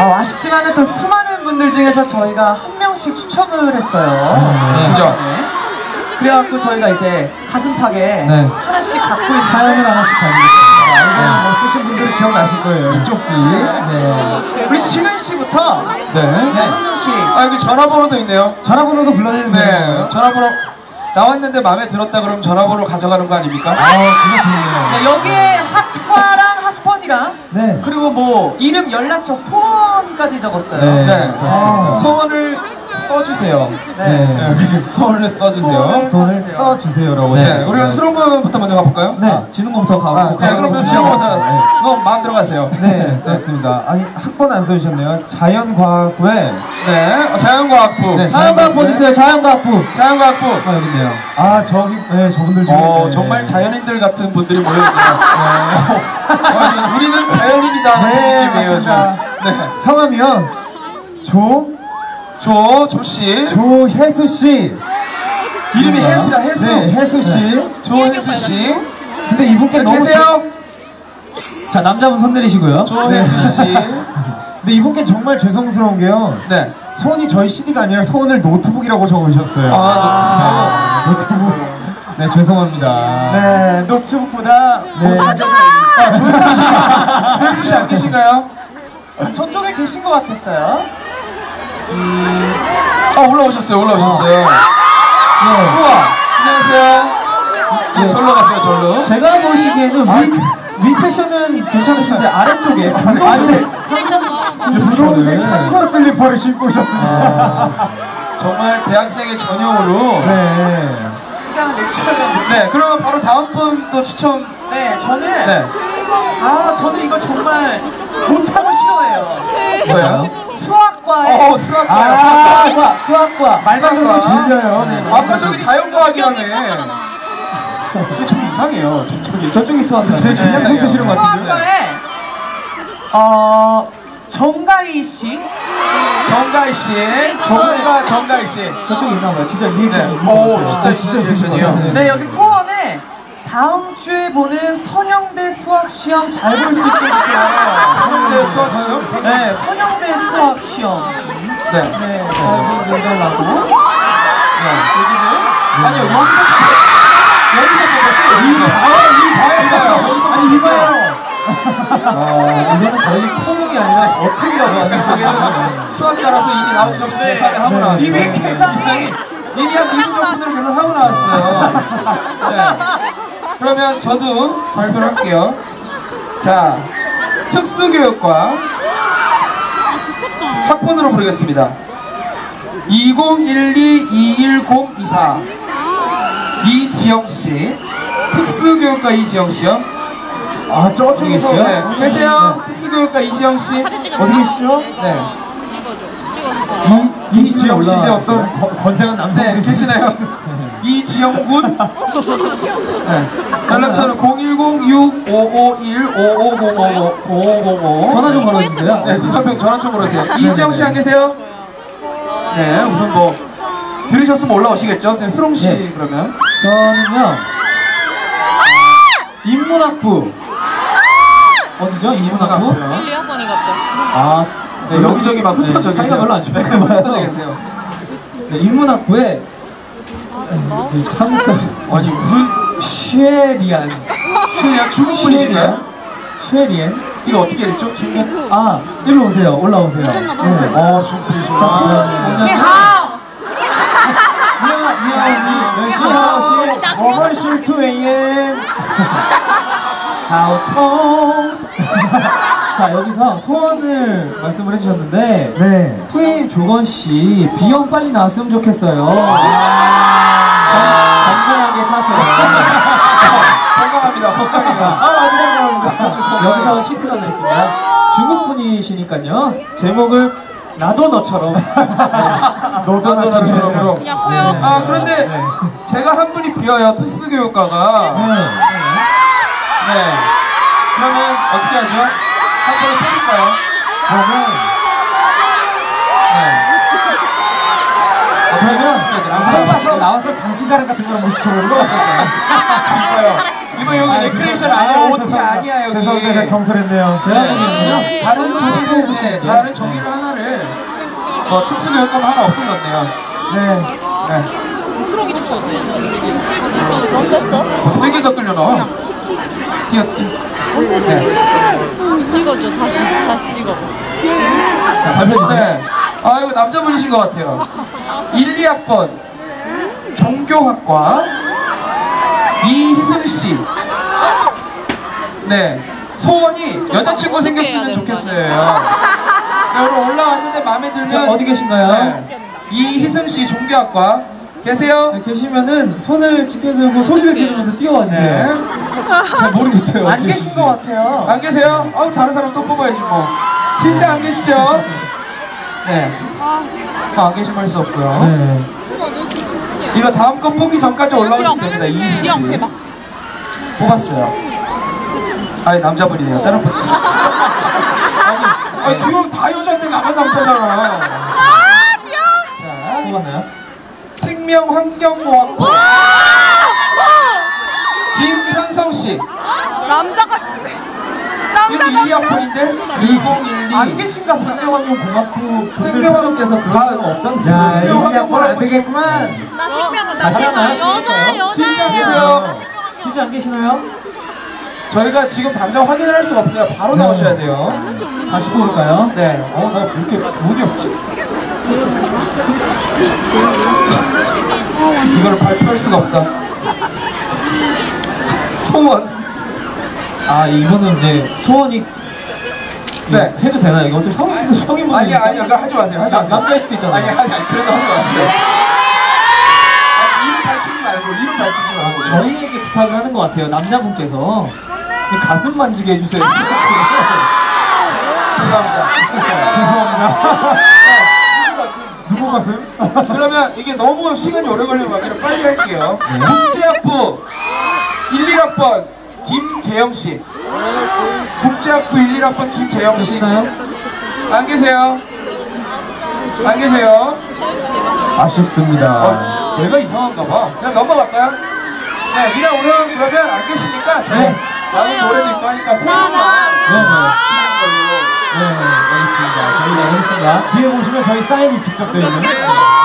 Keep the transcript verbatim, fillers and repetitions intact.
어, 아쉽지만은 또 수많은 분들 중에서 저희가 한 명씩 추첨을 했어요. 네. 그죠? 네. 그래갖고 저희가 이제 가슴팍에 네. 하나씩 갖고 있는 사연을 하나씩 가지겠습니다. 네. 뭐 쓰신 분들이 기억나실 거예요. 이 쪽지. 네. 우리 진은 씨부터 네. 네. 한 명씩. 아, 여기 전화번호도 있네요. 전화번호도 불러내는 네. 거예요. 전화번호 나왔는데 마음에 들었다 그러면 전화번호 가져가는 거 아닙니까? 아, 그거 좋네요. 네, 여기에 학과랑 학번이랑 네. 그리고 뭐 이름, 연락처, 소원까지 적었어요. 네. 네. 그렇습니다. 소원을 써주세요. 네. 네. 여기 소원을 써주세요. 소원을 손을 떠주세요라고. 네. 우리 그럼 수롱 분부터 먼저 가볼까요? 네. 아, 진웅 분부터 가고. 아, 네. 그러면 수롱 분부터 뭐 마음 들어가세요. 네, 그렇습니다. 아니, 학번 안 써주셨네요. 자연과학부에. 네. 어, 자연과학부. 네, 자연과학부 어디 있어요? 자연과학부. 자연과학부. 아, 여기 있네요. 아, 저기, 네, 저분들 중에. 어, 네. 정말 자연인들 같은 분들이 모여있네요. 네. 아니, 우리는 자연인이다. 네, 느낌이에요, 맞습니다. 지금. 네. 성함이요. 조, 조, 조씨. 조혜수씨. 이름이 혜수야, 혜수. 네, 혜수씨. 조혜수씨. 근데 이분께 너무. 계세요? 자, 남자분 손 내리시고요. 조혜수씨. 근데 이분께 정말 죄송스러운 게요. 네. 손이 저희 씨디가 아니라 손을 노트북이라고 적으셨어요. 아, 노트북. 네, 죄송합니다. 네, 노트북보다 네. 아, 좋아! 아, 조혜수씨. 조혜수씨 안 계신가요? 저쪽에 계신 것 같았어요. 음... 아, 올라오셨어요, 올라오셨어요. 네. 우와, 안녕하세요. 예, 절로 가세요, 절로. 제가 보시기에는 위, 위 패션은 괜찮으신데 아래쪽에 아래 분홍색 산소 슬리퍼를 신고 오셨습니다. 아, 정말 대학생의 전용으로. 네. 네, 그러면 바로 다음 분도 추천. 네, 저는 네. 아, 저는 이거 정말 못하고 싫어해요. 뭐예요? 수학과에 어, 수학과. 아, 수학과 수학과 말만 들으면 졸려요. 네. 아까 저기 자연과학이라며. 근데 좀 이상해요. 저쪽이. 저쪽이 수학과. 제 그냥 손 드시는 것 같은데. 수학과에 어 정가희 씨, 정가희 씨. 정가 정가희 씨. 저쪽에 있나 봐요. 진짜 리액션이. 네. 오, 진짜 진짜 리액션이에요. 네. 네, 여기 소원에 다음 주에 보는 선영대 수학 시험 잘 볼 수 있게 해주세요. 선영대 수학 시험? 네, 선영대 수학 시험. 네. 네, 잘 보려고. 네. 여기는 아니요, 여기서 여기서 뽑았어요. 여기서. 이 봐요. 여기서 아니, 이봐요. 아, 이거는 거의 코목이 아니라 어택이라고 하는 수학 따라서 이미 나온 점 계산을 하고 나왔어요. 이미 계산이 이미 이미 한 이분 정도는 계산하고 나왔어요. 네. 그러면 저도 발표를 할게요. 자, 특수교육과 학번으로 부르겠습니다. 이공일이 이일공이사 이지영씨. 특수교육과 이지영씨요. 아, 저쪽에서. 네, 계세요? 특수교육과 이지영씨. 어디 계시죠? 네. 이, 이지영 씨인데 어떤 거, 건장한 남성분이 네, 계시나요? 이지영군. 네. 연락처는 공일공 육오오일 오오공오 오오공오. 전화 좀 걸어주세요. 네, 한명 전화 좀 걸어주세요. 이지영 씨 안 계세요? 네, 우선 뭐 들으셨으면 올라오시겠죠? 지금 수롱 씨 네. 그러면. 저는요. 인문학부. 어디죠? 인문학부? 인문학부요. 일 학번인가 보다. 아, 네, 여기저기 막 흩어져 네, 사이가 계세요. 별로 안 좋아요. 흩어져 계세요. 네, 인문학부에 그 한국 사람 아니 무슨 쉐리안 그냥 중국 분이신가요? 쉐리안 이거 어떻게 했죠? 중국? 아 일로 오세요. 올라오세요. 네. 어, 중국 분이시구나. 니하오. 미안이 어머니 투 에이엠. 하우통. 자 여기서 소원을 말씀을 해주셨는데 네. 투에이엠 조건 씨 비염 빨리 나왔으면 좋겠어요. 건강하게 사세요. 건강합니다. 건강합니다. 아, 아주 감사합니다. 여기서 힌트가 들어있습니다. 중국 분이시니까요. 제목을 나도 너처럼. 너도 나처럼. 그냥 허용. 아, 그런데 네. 제가 한 분이 비어요. 특수교육과가. 네. 네. 그러면 어떻게 하죠? 한 번을 뽑을까요? 그러면, 네. 그러면, 뽑아서 나와서 장기자랑 같은 거 한번 시켜보는 거 어떨까요? 진짜요? 이번 여기 레크레이션 아니야, 오티 아니야, 여기. 죄송합니다. 제가 경솔했네요. 제가 보기에는요. 다른 종이로, 네, 다른 종이로 하나를, 뭐, 특수 교육감 하나 없어졌네요. 네. 네. 수록이 좀 좋은데. 넌 됐어? 세 개 더 끌려 넣어. 뛰어, 뛰어. 네. 찍어줘. 다시 다시 찍어. 자, 발표해주세요. 네. 아, 이거 남자분이신 것 같아요. 일, 이 학번 종교학과 이희승씨. 네. 소원이 여자친구 생겼으면 좋겠어요. 네, 오늘 올라왔는데 마음에 들면. 자, 어디 계신가요? 네. 이희승씨 종교학과 계세요? 네, 계시면은 손을 지켜들고 소리를 지르면서 뛰어와 주세요. 네. 잘 모르겠어요. 안 어디 계신 계신지. 것 같아요. 안 계세요? 아, 다른 사람 또 뽑아야지 뭐. 진짜 안 계시죠? 네. 아, 안 계시면 할 수 없고요. 네. 이거 다음 거 뽑기 전까지 올라오시면 됩니다. 이희승 수영 씨. 대박. 뽑았어요. 아니, 남자분이네요. 다른 분. 아니, 아니, 귀여움 다 여자인데 나만 남자잖아. 자, 뽑았나요? 생명환경공학부 김현성 씨. 남자 같은데. 여기 일, 이 학번인데 이공일이. 안 계신가 생명환경공학부 분들 생명환경- 분께서 그런 거 없던 야, 이 학번 안 되겠구만. 나 생명은 나 다시 하나요? 여자 여자. 진짜 계세요? 진짜 안 계시나요? 저희가 지금 당장 확인을 할 수가 없어요. 바로 나오셔야 돼요. 다시 뽑을까요? 네. 어, 나 왜 이렇게 운이 없지? 이걸 발표할 수가 없다. 소원. 아, 이거는 이제 소원이 네. 해도 되나요? 이거 좀 성인 성인분 아니, 아니, 그거 하지 마세요. 하지 마세요. 남자일 수도 있잖아요. 아니, 아니, 아니, 그래도 하지 마세요. 아니, 이름 밝히지 말고, 이름 밝히지 말고. 저희에게 부탁을 하는 것 같아요. 남자분께서 가슴 만지게 해주세요. 죄송합니다. 죄송합니다. 누구 가슴? 그러면 이게 너무 시간이 오래 걸리는 것 같아서 빨리 할게요. 국제학부 일, 일 학번 김재영씨. 국제학부 일, 일 학번 김재영씨. 계시나요? 안 계세요? 안 계세요? 아쉽습니다. 어, 내가 이상한가 봐. 그냥 넘어갈까요? 네, 그냥 오늘 그러면 안 계시니까 저희 네. 나는 노래도 있고 하니까 세 분만 네, 네. 걸로. 네, 알겠습니다. 저희가 알겠습니다. 뒤에 보시면 저희 사인이 직접 되어 있는